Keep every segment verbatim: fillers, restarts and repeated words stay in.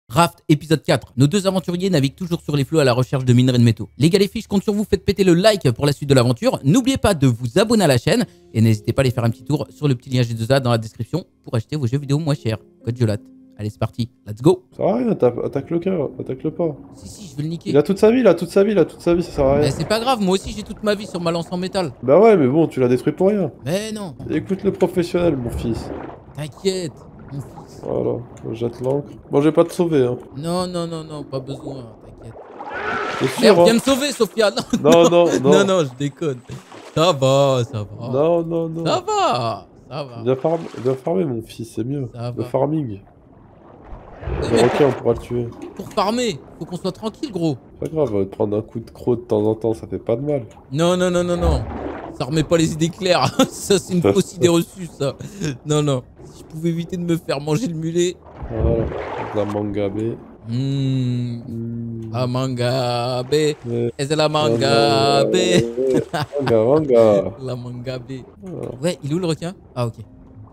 Raft, épisode quatre. Nos deux aventuriers naviguent toujours sur les flots à la recherche de minerais de métaux. Les gars, les filles, je compte sur vous, faites péter le like pour la suite de l'aventure. N'oubliez pas de vous abonner à la chaîne et n'hésitez pas à aller faire un petit tour sur le petit lien G deux A dans la description pour acheter vos jeux vidéo moins chers. Code Jolat. Allez, c'est parti, let's go. Ça sert à rien, attaque le cœur, attaque-le pas. Si, si, je vais le niquer. Il a toute sa vie, il a toute sa vie, il a toute sa vie, ça sert à rien. Mais c'est pas grave, moi aussi j'ai toute ma vie sur ma lance en métal. Bah ouais, mais bon, tu l'as détruit pour rien. Mais non. Écoute le professionnel, mon fils. T'inquiète, mon fils. Voilà, on jette l'encre. Bon, je vais pas te sauver, hein. Non, non, non, non, pas besoin, t'inquiète. T'es sûr, Merde, hein viens me sauver, Sophia. Non, Non, non, non. non, non, je déconne. Ça va, ça va. Non, non, non. Ça va, ça va. Viens, farm... Viens farmer, mon fils, c'est mieux. Ça Le va. farming. Oui, Le mais requin, on pourra le tuer. pour farmer, faut qu'on soit tranquille, gros. Pas grave, on va te prendre un coup de croc de temps en temps, ça fait pas de mal. Non, non, non, non, non. Ça remet pas les idées claires. Ça, c'est une fausse idée reçue, ça. Non, non. Si je pouvais éviter de me faire manger le mulet. Voilà, de la mangabé. Mmh. Mmh. La mangabe. Ouais. Et c'est la mangabe. Manga, manga. La mangabe. Voilà, Ouais, il est où le requin? Ah, ok.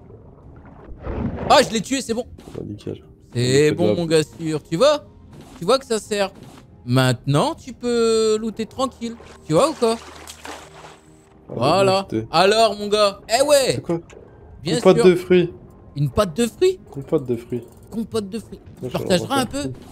Ah, je l'ai tué, c'est bon. bah, nickel. C'est On bon, fait mon gars sûr. Tu vois? Tu vois que ça sert. Maintenant, tu peux looter tranquille. Tu vois ou quoi? Ah, Voilà. bon, c'était- Alors, mon gars. Eh ouais. C'est quoi? Bien Compote sûr. de fruits. Une pâte de fruits? Compote de fruits. Compote de fruits. Tu Ouais, je vais partageras en un faire peu? tout.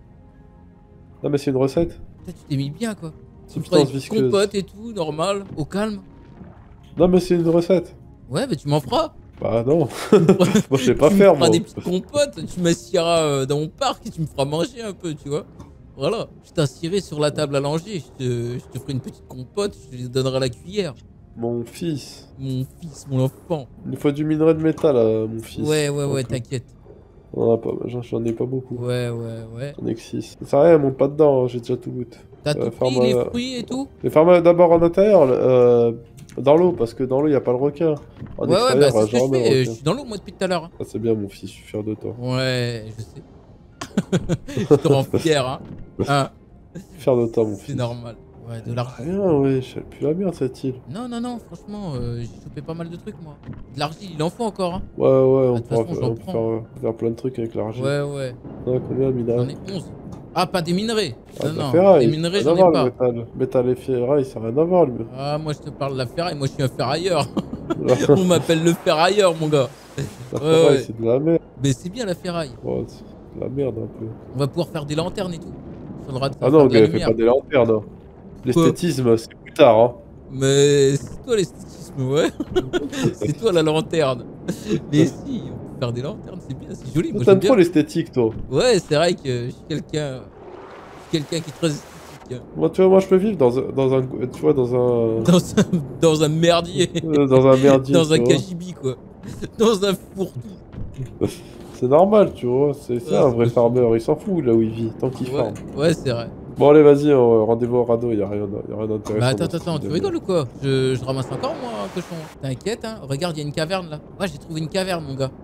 Non, mais c'est une recette. Putain, tu t'es mis bien, quoi. Tu me feras Substance des petites visqueuse. compotes et tout, normal, au calme. Non, mais c'est une recette. Ouais, mais tu m'en feras. Bah non. Moi, je sais pas Tu faire, me feras moi. des petites compotes, tu m'assieras euh, dans mon parc et tu me feras manger un peu, tu vois. Voilà. Je t'assierai sur la table à langer, je te, je te ferai une petite compote, je te donnerai la cuillère. Mon fils. Mon fils, mon enfant. Il nous faut du minerai de métal, euh, mon fils. Ouais, ouais, ouais, Ok. t'inquiète. On en a pas, j'en j'en ai pas beaucoup. Ouais, ouais, ouais. J'en ai que six. Ça sert à rien, monte pas dedans, hein, j'ai déjà tout loot. T'as Euh, tout pris, farm, les euh, fruits et tout? Mais ferme d'abord en intérieur, euh, dans l'eau, parce que dans l'eau, il a pas le requin. En Ouais, ouais, bah extérieur, c'est ce que je genre, le fais, je requin. suis dans l'eau moi depuis tout à l'heure. hein. Ah, c'est bien, mon fils, je suis fier de toi. Ouais, je sais. Je te rends fier, hein. Hein, Je suis fier de toi, mon c'est fils. normal. Ouais, de l'argile. Rien, ouais, je plus la merde cette île. Non, non, non, franchement, euh, j'ai chopé pas mal de trucs, moi. De l'argile, il en faut encore, hein. Ouais, ouais, on de toute pourra façon, faire, j'en on peut prends. faire, euh, faire plein de trucs avec l'argile. Ouais, ouais. On a combien de J'en minerais? ai onze. Ah, pas des minerais. Ah, non, de la non, ferraille. des minerais, Rien à j'en ai voir, pas. le métal. Métal et ferraille, ça n'a rien à voir, le Ah, moi, je te parle de la ferraille. Moi, je suis un ferrailleur. On m'appelle le ferrailleur, mon gars. La Ouais, ferraille, ouais. c'est de la merde. Mais c'est bien la ferraille. Ouais, c'est de la merde un peu. On va pouvoir faire des lanternes et tout. Faudra Ah non, faire de la gars, fais lumière. pas des lanternes. hein. L'esthétisme, c'est plus tard, hein. Mais c'est toi l'esthétisme, ouais. C'est toi la lanterne. Mais si, on peut faire des lanternes, c'est bien, c'est joli. Moi, j'aime T'aimes bien. trop l'esthétique, toi. Ouais, c'est vrai que je suis quelqu'un. Quelqu'un qui est très esthétique. hein. Moi, tu vois, moi, je peux vivre dans un, dans un, tu vois, dans un, Dans un, dans un merdier. euh, dans un merdier. Dans un tu vois. cagibi, quoi. Dans un fourre-tout. C'est normal, tu vois. C'est ça, Ouais, un c'est vrai possible. farmer. Il s'en fout là où il vit, tant qu'il Ouais, farme. ouais c'est vrai. Bon, allez, vas-y, euh, rendez-vous au radeau. Y a rien, y a rien d'intéressant. Bah attends, dans ce attends, type tu de- rigoles ou quoi je, je ramasse encore moi un cochon. T'inquiète, hein. Regarde, il y a une caverne là. Ouais, j'ai trouvé une caverne, mon gars.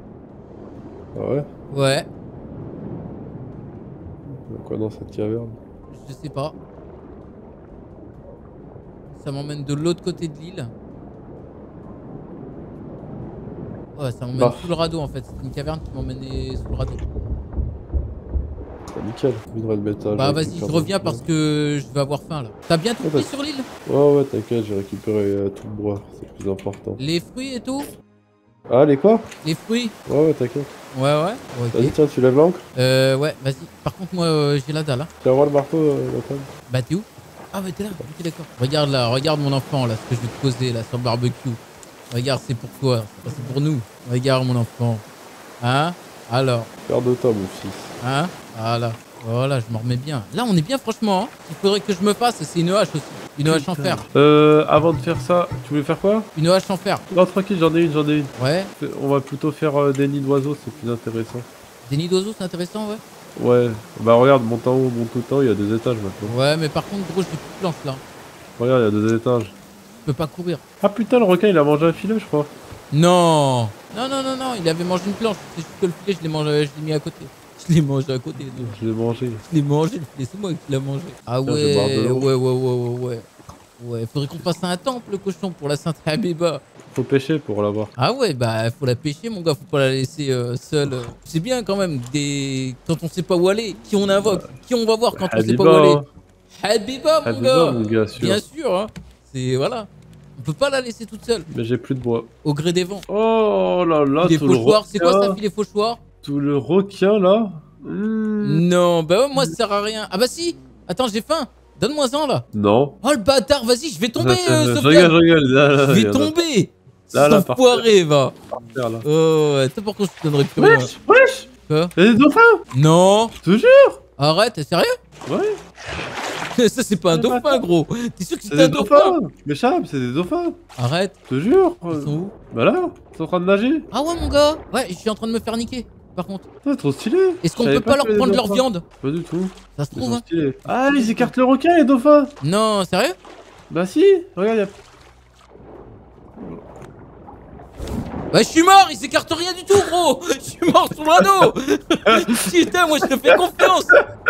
Ah ouais. Ouais, Y a quoi dans cette caverne? je sais pas. Ça m'emmène de l'autre côté de l'île. Ouais, ça m'emmène Bah. sous le radeau en fait. C'est une caverne qui m'emmènait sous le radeau. Ah, nickel. Minerai de métal. Bah je vas-y, récupère je des- reviens parce que je vais avoir faim là. T'as bien tout Ouais, pris bah, sur l'île? Ouais, ouais, t'inquiète, j'ai récupéré euh, tout le bois. C'est le plus important. Les fruits et tout? Ah, les quoi? Les fruits? Ouais, ouais, t'inquiète. Ouais, ouais. Vas-y, Ok. tiens, tu lèves l'encre. Euh, ouais, vas-y. Par contre, moi euh, j'ai la dalle. Hein. Tu vas voir le marteau, euh, la table. Bah t'es où? Ah ouais t'es là, ok d'accord. Regarde là, regarde mon enfant là, ce que je vais te poser là sur le barbecue. Regarde c'est pour toi, c'est pour nous. Regarde mon enfant. Hein? Alors, Fier de toi, mon fils. hein? Voilà. Voilà, je m'en remets bien. Là on est bien franchement. Hein. Il faudrait que je me fasse, c'est une hache aussi. Une hache en fer. Euh, avant de faire ça, tu voulais faire quoi? Une hache en fer. Non, tranquille, j'en ai une, j'en ai une. Ouais. On va plutôt faire euh, des nids d'oiseaux, c'est plus intéressant. Des nids d'oiseaux c'est intéressant ouais. Ouais, bah regarde, monte en haut, monte tout en haut, il y a deux étages maintenant. Ouais mais par contre gros j'ai plus de planches là. Regarde, il y a deux étages. Je peux pas courir. Ah putain, le requin il a mangé un filet, je crois. Non. Non non non non, il avait mangé une planche. C'est juste que le filet je l'ai mangé, je l'ai mis à côté. Je l'ai mangé à côté. donc. Je l'ai mangé. Je l'ai mangé, le filet, c'est moi qui l'ai mangé. Ah Tiens, je vais boire de ouais, l'eau. ouais, ouais, ouais, ouais, ouais. Ouais, faudrait qu'on fasse un temple, le cochon, pour la Sainte Habiba. faut pêcher pour l'avoir. Ah ouais, bah faut la pêcher mon gars, faut pas la laisser euh, seule. C'est bien quand même, des... quand on sait pas où aller, qui on invoque, qui on va voir quand on sait pas où aller. Habiba mon gars, mon gars sûr. Bien sûr, hein. C'est voilà. On peut pas la laisser toute seule. Mais j'ai plus de bois. Au gré des vents. Oh là là, Les tout le fauchoirs, c'est quoi ça, requin. filet fauchoir? Tout le requin là. Mmh. Non, bah ouais, moi ça sert à rien. Ah bah si. Attends, j'ai faim. Donne-moi-en là. Non. Oh le bâtard, vas-y, je vais tomber, Ça, ça, euh, je Sofiane. rigole, je rigole. Là, là, Je vais il y en a tomber. Là, là, Cet enfoiré, va. par terre, là. Oh ouais, t'as pourquoi je te donnerais plus rien. Wesh, wesh. Quoi? Y'a des dauphins. Non. Je te jure. Arrête, t'es sérieux? Ouais. Ça c'est pas un C'est pas dauphin ça. gros. T'es sûr que C'est c'est des un dauphin? dauphins. Mais Chab, c'est des dauphins. Arrête. Je te jure. Ils sont où? Bah là, ils sont en train de nager. Ah ouais mon gars. Ouais, je suis en train de me faire niquer. Par contre. C'est trop stylé. Est-ce qu'on Je peut savais pas leur qu'il y avait prendre des leur dauphins. viande? Pas du tout. Ça se Ils trouve sont hein. stylés. Ah, ils écartent le requin, les dauphins. Non, sérieux? Bah si, regarde, y'a... Bah je suis mort, il s'écarte rien du tout gros. Je suis mort sous l'anneau. Putain, moi je te fais confiance.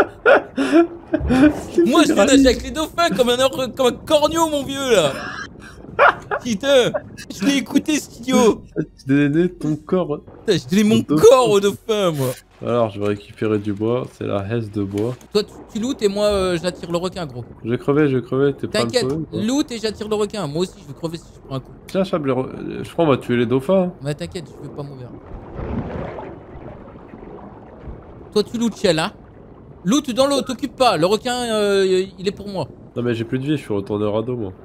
Moi je vais nager avec les dauphins comme un, or- comme un corneau mon vieux là. Putain, je l'ai écouté cet idiot. Tu donné ton corps. Putain, je donnais mon Dauphin. corps au dauphin moi. Alors, je vais récupérer du bois. C'est la hesse de bois. Toi tu, tu lootes et moi euh, j'attire le requin gros. Je vais crever, je vais crever. T'es pas le T'inquiète, feu ou quoi? loot et j'attire le requin. Moi aussi je vais crever si je prends un coup. Tiens, Chab, les re- je crois qu'on va tuer les dauphins. Mais t'inquiète, je vais pas mourir. Toi tu loot Shell hein. Loot dans l'eau, t'occupe pas. Le requin euh, il est pour moi. Non, mais j'ai plus de vie, je suis retourné au radeau, moi.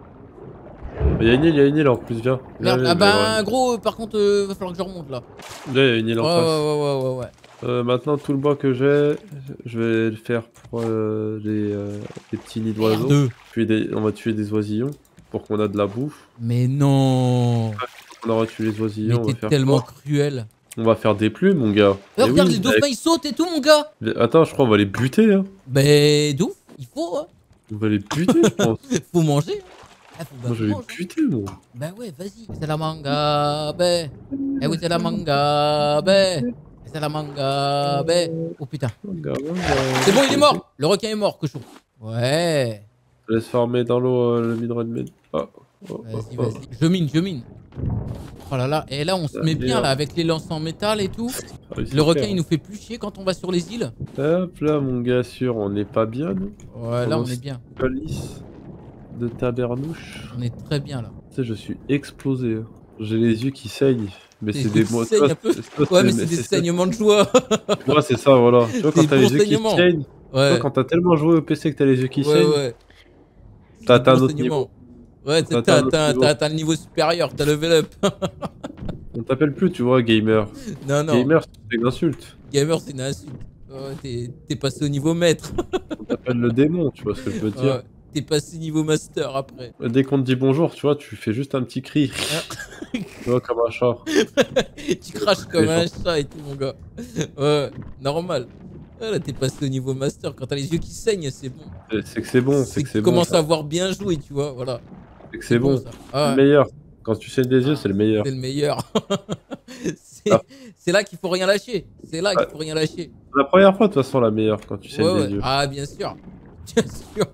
Y'a une île, y'a une île en plus, viens. Viens, Merde, viens, ah bah viens, gros euh, par contre euh, va falloir que je remonte là. viens, y'a une île Ouais en ouais face. ouais ouais ouais ouais. Euh, maintenant, tout le bois que j'ai, je vais le faire pour euh, les, euh, les petits nids d'oiseaux. Merde. Tuer des- On va tuer des oisillons pour qu'on a de la bouffe. Mais non. On aura tué les Mais oisillons, on va t'es faire tellement quoi? cruel. On va faire des plumes, mon gars. Ouais, Eh regarde oui, les dauphins avec- ils sautent et tout mon gars. Attends, je crois on va les buter, hein. Bah d'ouf, il faut hein. On va les buter, je pense. Faut manger. Ah, faut bah, Moi, je vais les manger. buter, moi. Bah ouais, vas-y. C'est la manga, bé. Eh oui, c'est la manga, bé. C'est la manga, bé. Oh putain. C'est bon, il est mort. Le requin est mort, cochon. Ouais. Je laisse farmer dans l'eau euh, le minerai de med. Oh, oh, oh, Vas-y, oh. vas-y. Je mine, je mine. Oh là là. Et là, on se Ça met vient. bien là avec les lances en métal et tout. Ah oui, c'est Le requin, clair. il nous fait plus chier quand on va sur les îles. Hop là, mon gars, sûr, on n'est pas bien, nous. Ouais, là, On on est s- bien. Calice de tabernouche. On est très bien là. Tu sais, je suis explosé. hein. J'ai les yeux qui saignent. Mais Tes c'est yeux des qui mots. saignent un peu. Ouais, mais c'est des saignements de joie. Moi, c'est ça, voilà. Tu vois, quand Des t'as les bons yeux qui saignements. saignent, tu vois, Ouais. quand t'as tellement joué au P C que t'as les yeux qui Ouais, saignent, ouais. t'as atteint un Bon autre saignement. niveau. Ouais, T'as t'as atteint un autre atteint niveau. t'as atteint le niveau supérieur, t'as level up. On t'appelle plus, tu vois, gamer. Non, non, Gamer, c'est une insulte. gamer c'est une insulte. Ouais, t'es- t'es passé au niveau maître. On t'appelle le démon, tu vois ce que je veux dire. Ouais, t'es passé niveau master après. Dès qu'on te dit bonjour, tu vois, tu fais juste un petit cri. tu vois, comme un chat. Tu craches comme un chat et tout, mon gars. Ouais, normal. Ouais, là, t'es passé au niveau master. Quand t'as les yeux qui saignent, c'est bon. C'est- C'est que c'est bon, c'est que tu c'est bon. commences ça. à voir bien jouer, tu vois. Voilà. C'est que c'est bon. ça. C'est Ah, le meilleur. Quand tu saignes des yeux, c'est le meilleur. c'est le meilleur. c'est Ah. c'est là qu'il faut rien lâcher. C'est là qu'il faut rien lâcher. La première fois, de toute façon, la meilleure, quand tu saignes Ouais, des ouais. yeux. Ah, bien sûr. Bien sûr.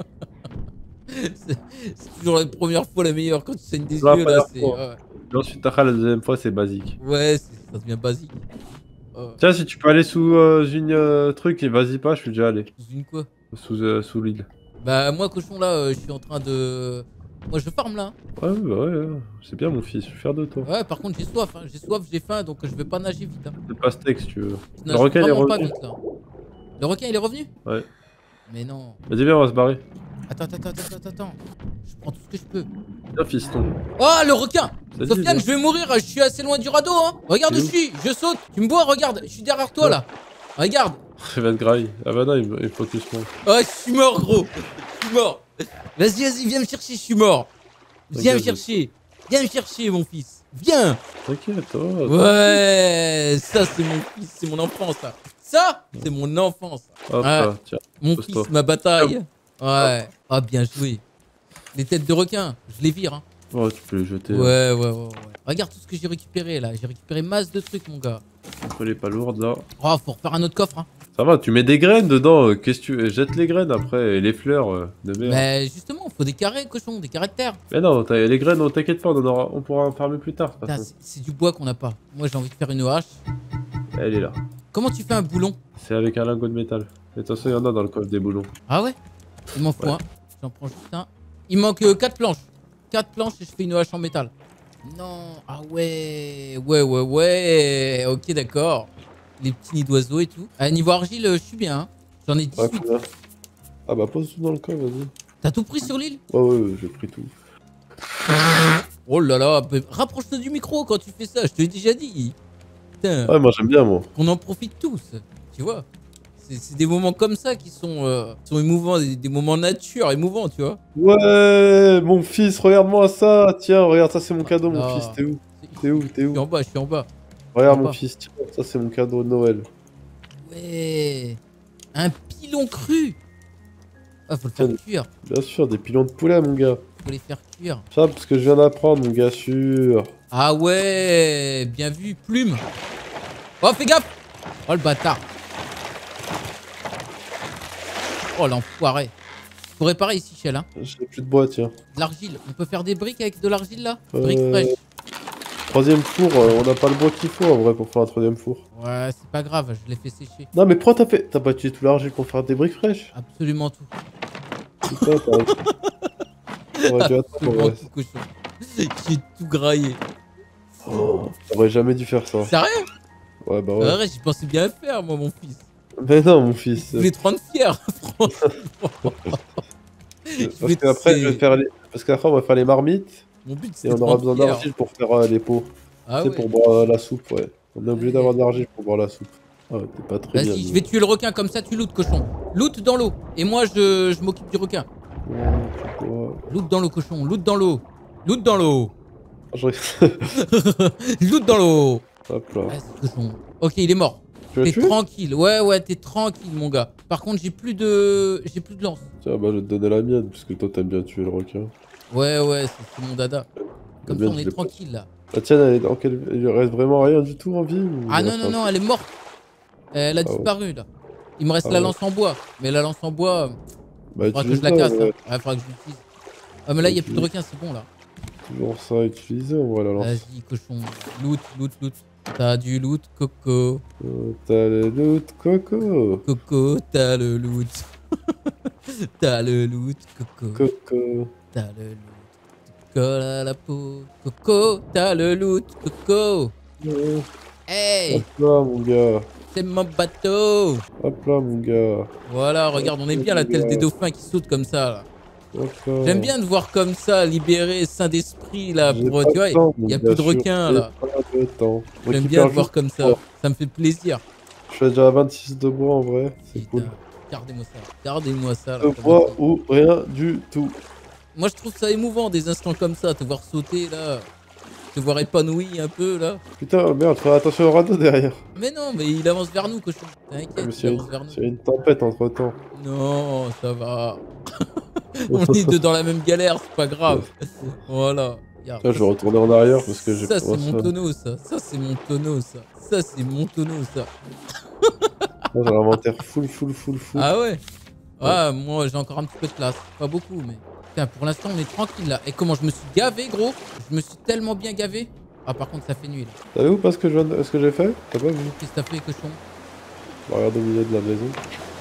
c'est c'est toujours la première fois la meilleure quand tu saignes des La yeux. Là, première c'est. fois. Ouais, Et ensuite, après, la deuxième fois, c'est basique. ouais c'est- ça devient basique. Ouais. Tiens, si tu peux aller sous euh, une euh, truc, et vas-y pas, je suis déjà allé. Sous une quoi? Sous, euh, sous l'île. Bah, moi, cochon, là, euh, je suis en train de. Moi, je farm là. Ouais, bah ouais, ouais. C'est bien, mon fils, je suis fier de toi. Ouais, par contre, j'ai soif. Hein. J'ai soif, j'ai faim, donc je vais pas nager vite. Hein. C'est pas steak si tu veux. Je Le requin, il est vraiment pas revenu. vite là. Le requin, il est revenu? Ouais. Mais non. Vas-y, viens, on va se barrer. Attends, attends, attends, attends, attends. Je prends tout ce que je peux. Viens, fiston. Oh, le requin! Vas-y, Sofiane, viens. je vais mourir, je suis assez loin du radeau, hein! Regarde où C'est je où suis, je saute, tu me vois, regarde, je suis derrière toi Ouais. là! Regarde! Il va te grailler. Ah bah non, il, il faut que tu se montes. Oh, je suis mort, gros! Je suis mort! Vas-y, vas-y, viens me chercher, je suis mort! Viens me Regarde. chercher! Viens me chercher, mon fils! Viens! T'inquiète, toi. Ouais! Ça, c'est mon fils, c'est mon enfance, ça! Ça, c'est mon enfance! Hop Ouais. là, tiens. Mon Pose-toi. fils, ma bataille! Ouais! Ah, bien joué! Les têtes de requin, je les vire, hein! Oh, tu peux les jeter. Ouais, ouais, ouais, ouais. Regarde tout ce que j'ai récupéré là. J'ai récupéré masse de trucs, mon gars. Elle est pas lourde là. Oh, faut refaire un autre coffre. Hein. Ça va, tu mets des graines dedans, euh, qu'est-ce que tu... Jette les graines après, et les fleurs euh, de merde. Mais justement, faut des carrés, cochon, des carrés de terre. Mais non, t'as- les graines, on t'inquiète pas, on, en aura... on pourra en farmer plus tard. de toute Putain, façon. c'est c'est du bois qu'on n'a pas. Moi, j'ai envie de faire une hache. Elle est là. Comment tu fais un boulon? C'est avec un lingot de métal. Et de toute façon, il y en a dans le coffre des boulons. Ah ouais? Il m'en faut Ouais. un. J'en prends juste un. Il manque euh, quatre planches. quatre planches et je fais une hache en métal. Non. Ah ouais. Ouais, ouais, ouais. Ok, d'accord. Les petits nids d'oiseaux et tout. À niveau argile, euh, je suis bien. Hein. J'en ai Ouais, dix-huit. combien Ah bah pose tout dans le coffre, vas-y. T'as tout pris sur l'île? Ouais, ouais, ouais, j'ai pris tout. Oh là là. bah, Rapproche-toi du micro quand tu fais ça. Je te l'ai déjà dit. Putain. Ouais, moi j'aime bien, moi. Qu'on en profite tous. Tu vois? C'est c'est des moments comme ça qui sont, euh, sont émouvants. Des, des moments nature émouvants, tu vois? Ouais, mon fils, regarde-moi ça. Tiens, regarde, ça c'est mon cadeau, mon Ah. fils. T'es où T'es où T'es Je suis en où bas, je suis en bas. Regarde, en mon bas. fils, tiens, ça c'est mon cadeau de Noël. Ouais. Un pilon cru. Ah, faut le faire Tiens. cuire. Bien sûr, des pilons de poulet, mon gars. Faut les faire cuire. Ça, parce que je viens d'apprendre, mon gars, sûr. Ah ouais. Bien vu. Plume. Oh, fais gaffe. Oh, le bâtard. Oh, l'enfoiré. Faut réparer ici, Shell. Hein. J'ai plus de bois, tiens. De l'argile. On peut faire des briques avec de l'argile, là? Euh, Briques fraîches. Troisième four, euh, on n'a pas le bois qu'il faut en vrai pour faire un troisième four. Ouais, c'est pas grave. Je l'ai fait sécher. Non, mais pourquoi t'as fait T'as pas utilisé tout l'argile pour faire des briques fraîches? Absolument tout. Putain, t'aurais t'aurais dû attendre, Absolument ouais. tout, cochon. J'ai tout graillé. Oh, T'aurais jamais dû faire ça. Sérieux? Ouais, bah ouais. Ouais, j'y pensais bien faire, moi, mon fils. Mais non, mon fils. Je vais te rendre fier, franchement. Parce qu'après, je vais faire les... Parce qu'après, on va faire les marmites. Mon but, c'est Et de on te aura rendre besoin fier. d'argile pour faire euh, les pots. Ah c'est ouais. pour boire euh, la soupe, ouais. On est obligé Ouais. d'avoir de l'argile pour boire la soupe. Ah ouais, t'es pas très bien. Vas-y, je vais tuer le requin, comme ça tu loot, cochon. Loot dans l'eau. Et moi, je, je m'occupe du requin. Ouais, tu vois. Loot dans l'eau, cochon. Loot dans l'eau. Loot dans l'eau. Ah, je- Loot dans l'eau. Hop là. Vas-y, cochon. Ok, il est mort. Tu l'as T'es tué? tranquille. Ouais, ouais, t'es tranquille, mon gars. Par contre, j'ai plus de... J'ai plus de lance. Tiens, bah je vais te donner la mienne, puisque toi t'aimes bien tuer le requin. Ouais, ouais, c'est c'est mon dada. Comme ça, mienne, on je est l'ai pas. tranquille, là. La tienne, elle est dans quel... il lui reste vraiment rien du tout en vie ou Ah il non, reste non, un- non, elle est morte. Elle a Ah ouais. disparu, là. Il me reste Ah la ouais. lance en bois. Mais la lance en bois, Bah, faudra que je la utilise-la, casse. ouais. Hein. Ouais, faudra que je l'utilise. Ah, mais là, il n'y a plus de requins, c'est bon, là. Toujours ça à utiliser, on va la lancer. Vas-y, cochon. Loot, loot, loot. T'as du loot, coco. Euh, T'as le loot coco. Coco, t'as le loot. T'as le loot, coco. Coco. T'as le loot. Colle à la peau. Coco, t'as le loot, coco. Oh, Hey, hop là, mon gars. c'est mon bateau. Hop là, mon gars. Voilà, regarde, on est bien la tête des dauphins qui sautent comme ça, là. Hop là. J'aime bien te voir comme ça, libéré, sain d'esprit, là. J'ai Pour, pas tu vois, de temps, mon il y a gars, plus de sûr. requins, J'ai là. pas de temps. J'aime Récupère bien te voir juste comme le ça. bois. Ça me fait plaisir. Je suis déjà à vingt-six de bois en vrai, c'est Putain, cool. Gardez-moi ça. Gardez-moi ça. Là, De comme bois ça. ou rien du tout. Moi, je trouve ça émouvant, des instants comme ça. Te voir sauter, là. Te voir épanoui un peu, là. Putain, merde, fais attention au radeau derrière. Mais non, mais il avance vers nous, cochon. Mais T'inquiète, s'il il y, a avance vers une- nous. s'il y a une tempête entre temps. Non, ça va. On est deux dans la même galère, c'est pas grave. Voilà. Regarde, Tiens, je vais retourner en arrière parce que j'ai ça, pas c'est mon tonneau, ça. Ça, c'est mon tonneau, ça. Ça, c'est mon tonneau, ça. Moi, j'ai l'inventaire full, full, full, full. Ah ouais? Ouais, moi, j'ai encore un petit peu de place. Pas beaucoup, mais... Putain, pour l'instant, on est tranquille, là. Et comment je me suis gavé, gros? Je me suis tellement bien gavé. Ah, par contre, ça fait nuit, là. T'as vu ou pas ce que je viens de- ce que j'ai fait? T'as pas vu? Qu'est-ce que t'as fait, cochon? Bah, regarde au milieu de la maison.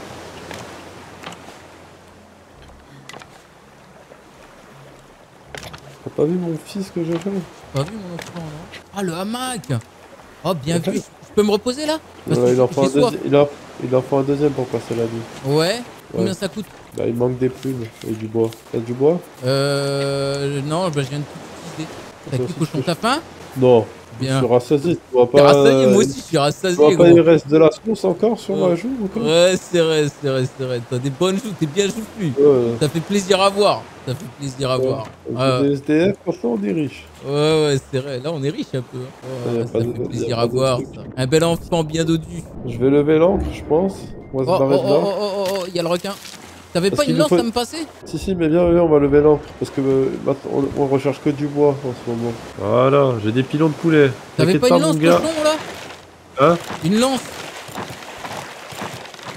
T'as pas vu mon fils que j'ai fait? Pas vu, mon enfant, non? Ah, le hamac! Oh, bien Ok. vu. Je peux me reposer, là? Parce Voilà, que il, en j'ai faut un soif. deuxi- il, en... il en faut un deuxième pour passer la nuit. Ouais? Combien Ouais. ça coûte? Là, il manque des plumes et du bois. T'as du bois? Euh... Non, bah, je viens de tout utiliser. T'as Toi qui, aussi, cochon? tu- T'as faim? Non, je Bien. suis rassasié. Tu vois T'es pas. rassasié? Moi euh, aussi, je suis Tu vois rassasié, pas, il gros. reste de la sauce encore sur Ouais. ma joue ou quoi? Ouais, c'est vrai, c'est vrai, c'est vrai. T'as des bonnes joues, t'es bien joufflu. Ouais. Ça fait plaisir à voir. Ça fait plaisir à Ouais. voir. Avec Ah, des S D F, franchement, on est riche. ouais, ouais, c'est vrai. Là, on est riche un peu. hein. Ouais, Ouais, y a ça pas fait de- y a plaisir pas à de voir, truc. ça. Un bel enfant bien dodu. Je vais lever l'ancre, je pense. On va se Oh, oh, barrer de oh, là. oh, oh, oh, il y a le requin. T'avais Parce pas qu'il une nous lance faut- à me passer? Si, si, mais viens, viens, on va lever l'ancre. Parce que euh, maintenant, on, on recherche que du bois en ce moment. Voilà, j'ai des pilons de poulet. T'avais T'inquiète pas une mon lance, gars. cochon, là? Hein? Une lance?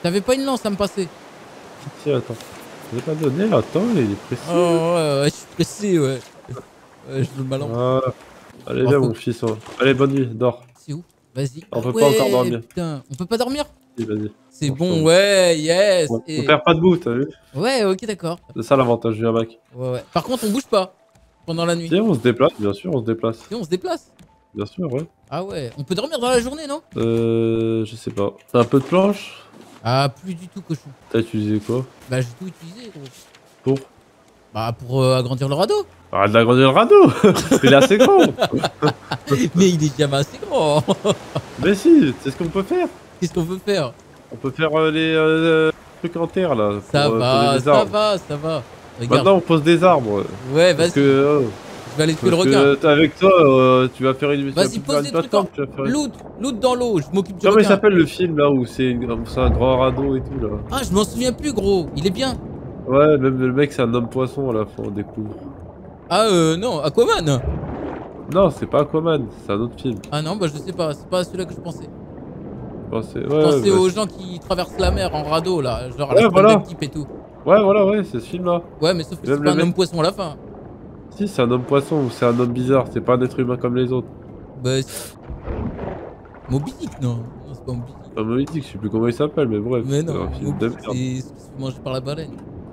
T'avais pas une lance à me passer? Si, attends. Je l'ai pas donné, attends, il est précis. Oh ouais, ouais, je suis pressé, ouais. Ouais, je veux le malin. Voilà. Allez, Oh, viens, faut- mon fils. hein. Allez, bonne nuit, dors. C'est où? Vas-y. On Ah peut pas ouais, encore dormir. putain. On peut pas dormir? Vas-y, vas-y. C'est Bon, je bon, t'en- ouais, yes. On, Et... on perd pas de bout, t'as vu? Ouais, ok, d'accord. C'est ça l'avantage du hamac. Ouais, ouais. Par contre, on bouge pas pendant la nuit. Si, on se déplace, bien sûr, on se déplace. Si, on se déplace. Bien sûr, ouais. Ah ouais. On peut dormir dans la journée, non? Euh. Je sais pas. T'as un peu de planche? Ah, plus du tout, cochon. T'as utilisé quoi? Bah, j'ai tout utilisé, gros. Pour? Bah, pour euh, agrandir le radeau. Arrête d'agrandir le radeau. Il est assez grand. Mais il est jamais assez grand. Mais si, c'est ce qu'on peut faire. Qu'est-ce qu'on peut faire? On peut faire euh, les euh, trucs en terre là. Ça pour, euh, va, poser des ça arbres. va, ça va. Regarde. Maintenant on pose des arbres. Ouais, Parce vas-y. que, euh, Je vais aller tuer le parce requin. que t'es avec toi, euh, tu vas faire une. tu vas Vas-y, plus pose faire des une trucs plateforme, en- tu vas faire une- Loot, loot dans l'eau. Je m'occupe du Comment il requin. s'appelle le film là où c'est une- c'est un grand radeau et tout là? Ah, je m'en souviens plus, gros. Il est bien. Ouais, même le mec c'est un homme poisson à la fin, on découvre. Ah, euh, non, Aquaman. Non, c'est pas Aquaman, c'est un autre film. Ah non, bah je sais pas. C'est pas celui-là que je pensais. Bon, c'est- Je ouais, pensais bah, aux gens qui traversent la mer en radeau, là. Genre à Ouais, la voilà. type et tout. ouais, voilà, ouais, c'est ce film là. Ouais, mais sauf que Même c'est le pas un mec- homme poisson à la fin. Si, c'est un homme poisson ou c'est un homme bizarre, c'est pas un être humain comme les autres. Bah, c'est- Moby Dick, non. Non, c'est pas Moby Dick. Pas maléfique, je sais plus comment il s'appelle, mais bref. Mais c'est non, un film Moby de Dick, merde. c'est ce qui se fait manger par la baleine.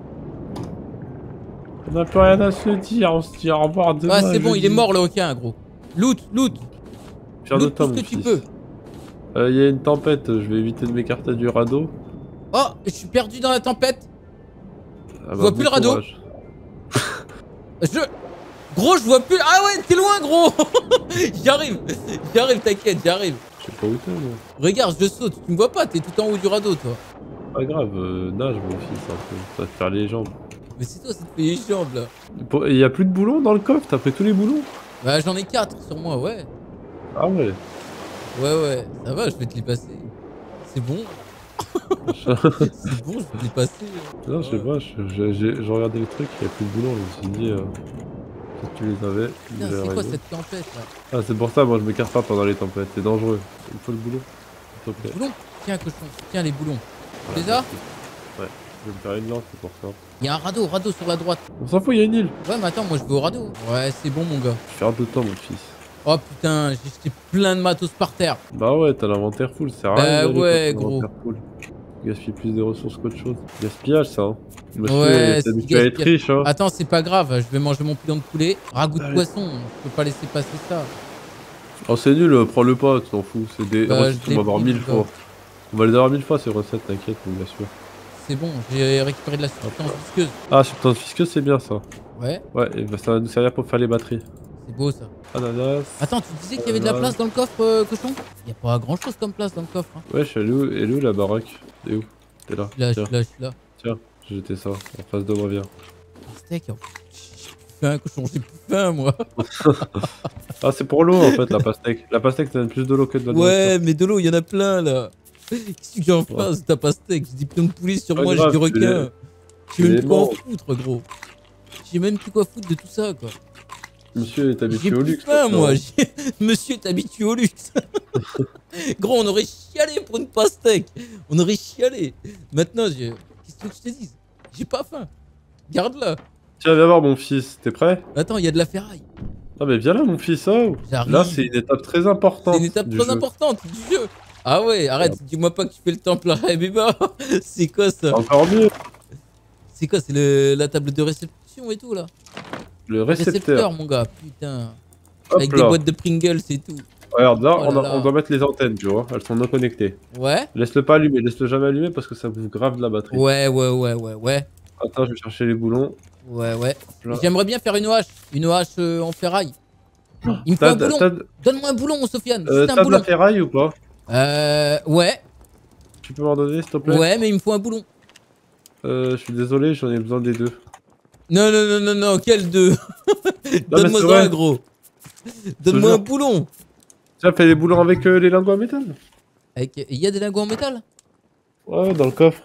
On n'a plus rien à se dire, on se dit au revoir demain. Ah, c'est bon, il est jeudi. mort le requin, gros. Loot, loot. Fier de Loot toi, tout ce mon que tu fils. peux. Euh, Il y a une tempête, je vais éviter de m'écarter du radeau. Oh, je suis perdu dans la tempête. Ah bah, vois bon plus le radeau. courage. Je... Gros, je vois plus... Ah ouais, t'es loin, gros. J'y arrive. J'y arrive, t'inquiète, j'y arrive. Je sais pas où t'es, moi. Regarde, je saute. Tu me vois pas, t'es tout en haut du radeau, toi. Pas grave, euh, nage, mon fils, un peu. Ça va te faire les jambes. Mais c'est toi, ça te fait les jambes, là. Pour- Il y a plus de boulons dans le coffre, t'as pris tous les boulons? Bah, j'en ai quatre sur moi, ouais. Ah ouais. Ouais, ouais. Ça va, je vais te les passer. C'est bon. C'est bon, je vais te les passer. Non, je sais pas, je, je, j'ai- je regardais le truc, il y a plus de boulons, je me suis dit, euh, peut-être que tu les avais. Putain, ils avaient c'est quoi raison. cette tempête, là? Ah, c'est pour ça, moi je m'écarte pas pendant les tempêtes, c'est dangereux. Il faut le boulot, s'il te plaît. Boulons. Tiens, cochon. Tiens, les boulons. Tu les as? Ouais, je vais me faire une lance, c'est pour ça. Il y a un radeau, radeau sur la droite. On s'en fout, il y a une île. Ouais, mais attends, moi je vais au radeau. Ouais, c'est bon, mon gars. Je suis de temps, mon fils. Oh putain, j'ai jeté plein de matos par terre. Bah ouais, t'as l'inventaire full, c'est rien. Bah d'y aller ouais, quand t'as gros. l'inventaire full. Tu gaspilles plus de ressources qu'autre chose. Gaspillage, ça, hein. Monsieur Ouais, est c'est habitué à être gaspillage. riche, hein. Attends, c'est pas grave, je vais manger mon pilon de poulet. Ragoût de Allez. poisson, je peux pas laisser passer ça. Oh, c'est nul, euh, prends-le pas, tu t'en fous. C'est des Bah, recettes je qu'on l'ai va avoir pris, mille mon fois. gars. On va les avoir mille fois, ces recettes, t'inquiète, mon bien sûr. C'est bon, j'ai récupéré de la substance visqueuse. Ah, substance visqueuse, c'est bien ça. Ouais, Ouais, et bah, ça va nous servir pour faire les batteries. c'est beau ça. Ananas. Attends, tu disais qu'il y avait de la place dans le coffre, euh, cochon? Il y a pas grand chose comme place dans le coffre. Hein. Ouais, je suis allé où? Elle est où la baraque? T'es où? T'es là. Là, je Tiens, suis là, je suis là. tiens, j'ai jeté ça. En face de moi, viens. Steak, oh, j'ai plus faim, cochon, j'ai plus faim, moi. Ah, c'est pour l'eau en fait, la pastèque. La pastèque, ça donne plus de l'eau que de la Ouais, mais de l'eau, il y en a plein là. Qu'est-ce que j'en fasse de ta pastèque? J'ai des pilons de poulet sur Pas moi, j'ai grave, des tu requins. les- Je tu sais même les plus quoi en manges. foutre, gros. J'ai même plus quoi foutre de tout ça, quoi. Monsieur est J'ai habitué au plus luxe. faim, maintenant. moi. J'ai- Monsieur est habitué au luxe. Gros, on aurait chialé pour une pastèque. On aurait chialé. Maintenant, j'ai... qu'est-ce que tu veux que je te dise? J'ai pas faim. Garde-la. Tiens, viens voir mon fils, t'es prêt? Attends, il y a de la ferraille. Ah, mais viens là, mon fils, oh. J'arrive. Là, c'est une étape très importante. C'est une étape du très jeu. importante du jeu. Ah ouais, arrête, dis-moi pas que tu fais le temple à Rebeba. C'est quoi ça? Encore mieux. C'est quoi? C'est le... la table de réception et tout là? Le Récepteur, récepteur. mon gars, putain. Hop Avec là. des boîtes de Pringles et tout. Regarde, là, Oh on, là a- là. on doit mettre les antennes, tu vois. Elles sont non connectées. Ouais? Laisse-le pas allumer, laisse-le jamais allumer parce que ça bouffe grave de la batterie. Ouais, ouais, ouais, ouais, ouais. Attends, je vais chercher les boulons. Ouais, ouais. Là. J'aimerais bien faire une hache. Une hache euh, en ferraille. Il me faut T'as un boulon. t'as- Donne-moi un boulon, Sofiane. euh, Juste un t'as de la boulon. ferraille ou pas? Euh. Ouais. Tu peux m'en donner, s'il te plaît? Ouais, mais il me faut un boulon. Euh, je suis désolé, j'en ai besoin des deux. Non, non, non, non, non. Quel deux? c'est Donne-moi vrai. un, gros. Donne-moi un jure. boulon. Tu as fait les boulons avec euh, les lingots en métal? Avec... Il y a des lingots en métal? Ouais, dans le coffre.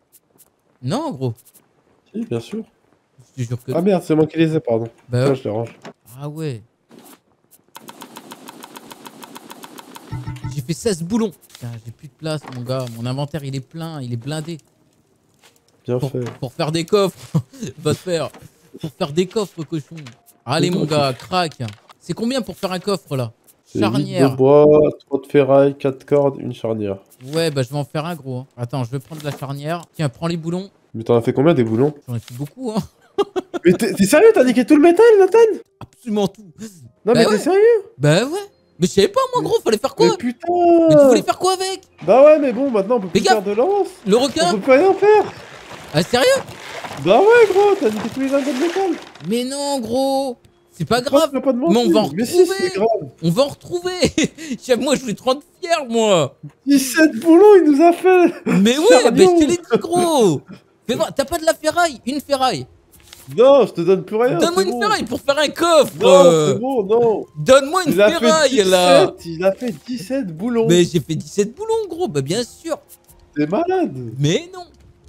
Non, gros. Si, bien sûr. Je te jure que. Ah merde, c'est moi qui les ai, pardon. Bah Tiens, ouais. je les range. Ah ouais. J'ai fait fait seize boulons. Putain, j'ai plus de place, mon gars. Mon inventaire, il est plein, il est blindé. Bien Pour, fait. pour faire des coffres. Va te faire. Pour faire des coffres, cochon. Allez, mon gars, crack. C'est combien pour faire un coffre, là? Charnière. huit de bois, trois de ferraille, quatre cordes, une charnière. Ouais, bah je vais en faire un gros. Hein. Attends, je vais prendre la charnière. Tiens, prends les boulons. Mais t'en as fait combien des boulons? J'en ai fait beaucoup, hein. Mais t'es sérieux? T'as niqué tout le métal, Nathan? Absolument tout. Non, bah mais ouais. t'es sérieux? Bah ouais. Mais je savais pas, moi, gros, fallait faire quoi? Mais putain! Mais tu voulais faire quoi avec? Bah ouais, mais bon, maintenant on peut plus gaffe. faire de lance. Le On requin? peut plus rien faire. Ah, sérieux? Bah ouais, gros, t'as niqué tous les ingrédients de métal. Mais non, gros. C'est pas Pourquoi grave. tu vas pas de Mais on va en mentir? Mais si, retrouver. c'est grave. On va en retrouver. Moi, je vais te rendre fier, moi. dix-sept boulons, il nous a fait. Mais ouais, mais je te l'ai dit, gros. Fais voir, t'as pas de la ferraille? Une ferraille. Non, je te donne plus rien. Donne-moi c'est une bon. ferraille pour faire un coffre. Non, euh. c'est bon, non. Donne-moi une Il a fait ferraille, dix-sept, là. il a fait dix-sept boulons. Mais j'ai fait dix-sept boulons, gros. Bah, bien sûr. T'es malade. Mais non.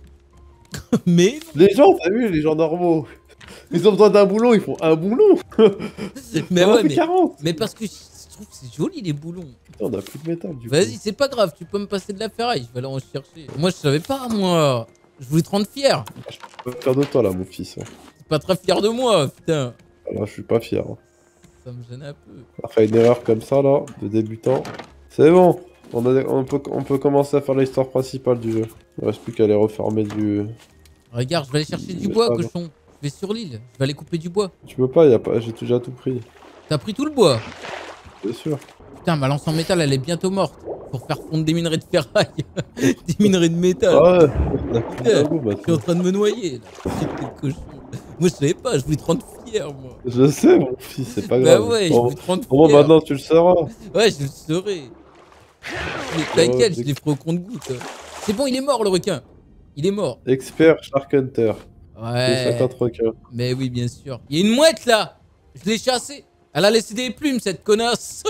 Mais non. Les gens, t'as vu, les gens normaux, ils ont besoin d'un boulon, ils font un boulon. Mais On en ouais, fait mais, quarante. mais parce que je trouve que c'est joli, les boulons. Putain, on a plus de métal, du coup. Vas-y, c'est pas grave, tu peux me passer de la ferraille, je vais aller en chercher. Moi, je savais pas, moi. Je voulais te rendre fier. Je suis pas fier de toi, là, mon fils. T'es pas très fier de moi, putain. Alors, je suis pas fier. hein. Ça me gêne un peu. On a fait une erreur comme ça, là, de débutant. C'est bon. On, a, on, peut, on peut commencer à faire l'histoire principale du jeu. Il reste plus qu'à aller refermer du... Regarde, je vais aller chercher du Mais bois, ça va. cochon. Je vais sur l'île, je vais aller couper du bois. Tu peux pas, y a pas... j'ai déjà tout pris. T'as pris tout le bois. C'est sûr. Putain, ma lance en métal, elle est bientôt morte. Pour faire fondre des minerais de ferraille. Des minerais de métal. Ah ouais, on a plus Putain, de goût, je suis en train de me noyer, là. Quel cochon. Moi, je savais pas, je voulais te rendre fier, moi. Je sais, mon fils, c'est pas Bah grave. ouais, je Bon, voulais te rendre bon, fier. maintenant, tu le sauras. Ouais, je le saurai. Mais t'inquiète, Oh, je l'ai ferai au compte-goutte. C'est bon, il est mort, le requin. Il est mort. Expert Shark Hunter. Ouais. cinquante requins. Mais oui, bien sûr. Il y a une mouette, là. Je l'ai chassée. Elle a laissé des plumes, cette connasse.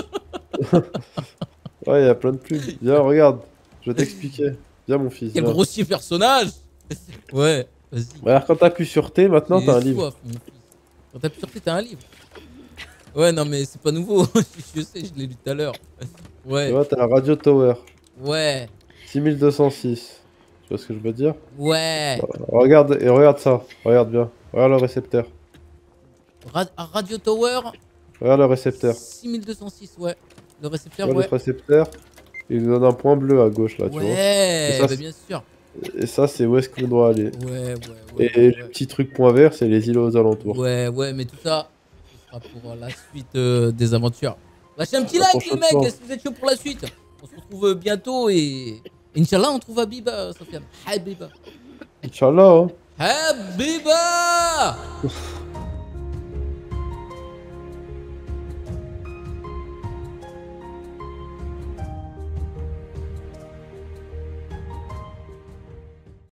Ouais, y a plein de plumes. Viens, regarde. Je vais t'expliquer. Viens, mon fils. Quel viens. grossier personnage. Ouais, vas-y. Regarde, quand t'appuies sur T, maintenant, J'ai t'as un livre. soif, mon fils. Quand t'appuies sur T, t'as un livre. Ouais, non, mais c'est pas nouveau. Je sais, je l'ai lu tout à l'heure. Tu Ouais, vois, t'as un Radio Tower. ouais, six mille deux cent six. Tu vois ce que je veux dire? ouais. Regarde, et regarde ça. Regarde bien. Regarde le récepteur. Ra- Radio Tower, Regarde le récepteur. six mille deux cent six, ouais. Le Tu récepteur, vois ouais. le récepteur? Il nous donne un point bleu à gauche, là, tu vois. Ouais, Et ça, bah c'est- bien sûr. Et ça, c'est où est-ce qu'on doit aller. Ouais, ouais, ouais. Et ouais, le petit truc point vert, c'est les îlots aux alentours. Ouais, ouais, mais tout ça, ce sera pour euh, la suite euh, des aventures. Lâchez un petit La like, les prochaine mecs, fois. si vous êtes chaud pour la suite. On se retrouve euh, bientôt et. Inch'Allah, on trouve Habiba, Sofiane. Habiba. Inch'Allah, hein. Habiba